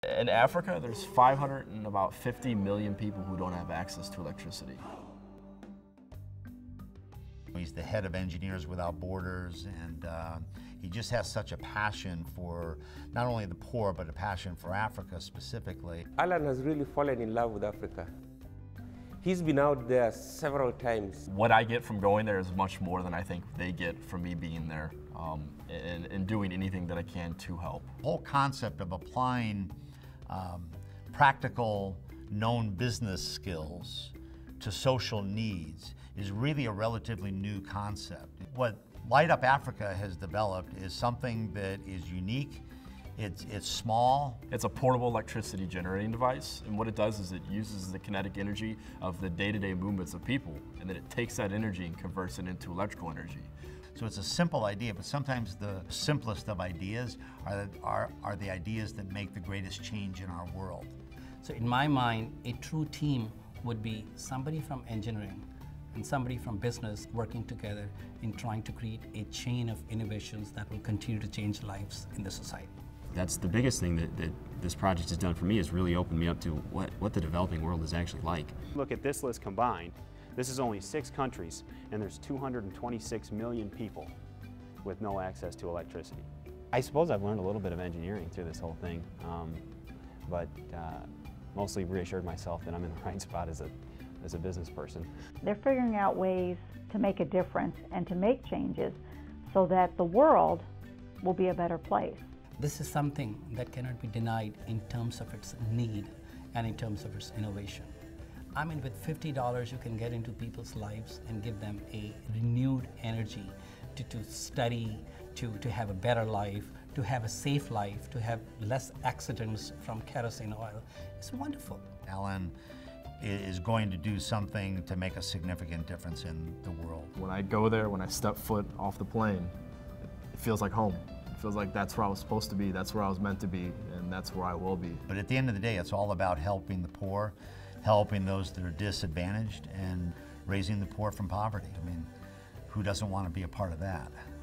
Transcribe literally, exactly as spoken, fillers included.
In Africa, there's five hundred and about fifty million people who don't have access to electricity. He's the head of Engineers Without Borders, and uh, he just has such a passion for not only the poor, but a passion for Africa specifically. Alan has really fallen in love with Africa. He's been out there several times. What I get from going there is much more than I think they get from me being there um, and, and doing anything that I can to help. The whole concept of applying um, practical, known business skills to social needs is really a relatively new concept. What Light Up Africa has developed is something that is unique. It's, it's small. It's a portable electricity generating device, and what it does is it uses the kinetic energy of the day-to-day movements of people, and then it takes that energy and converts it into electrical energy. So it's a simple idea, but sometimes the simplest of ideas are, are, are the ideas that make the greatest change in our world. So in my mind, a true team would be somebody from engineering and somebody from business working together in trying to create a chain of innovations that will continue to change lives in the society. That's the biggest thing that, that this project has done for me, is really opened me up to what, what the developing world is actually like. Look at this list combined. This is only six countries, and there's two hundred twenty-six million people with no access to electricity. I suppose I've learned a little bit of engineering through this whole thing, um, but uh, mostly reassured myself that I'm in the right spot as a, as a business person. They're figuring out ways to make a difference and to make changes so that the world will be a better place. This is something that cannot be denied in terms of its need and in terms of its innovation. I mean, with fifty dollars you can get into people's lives and give them a renewed energy to, to study, to, to have a better life, to have a safe life, to have less accidents from kerosene oil. It's wonderful. Alan is going to do something to make a significant difference in the world. When I go there, when I step foot off the plane, it feels like home. It feels like that's where I was supposed to be, that's where I was meant to be, and that's where I will be. But at the end of the day, it's all about helping the poor, helping those that are disadvantaged, and raising the poor from poverty. I mean, who doesn't want to be a part of that?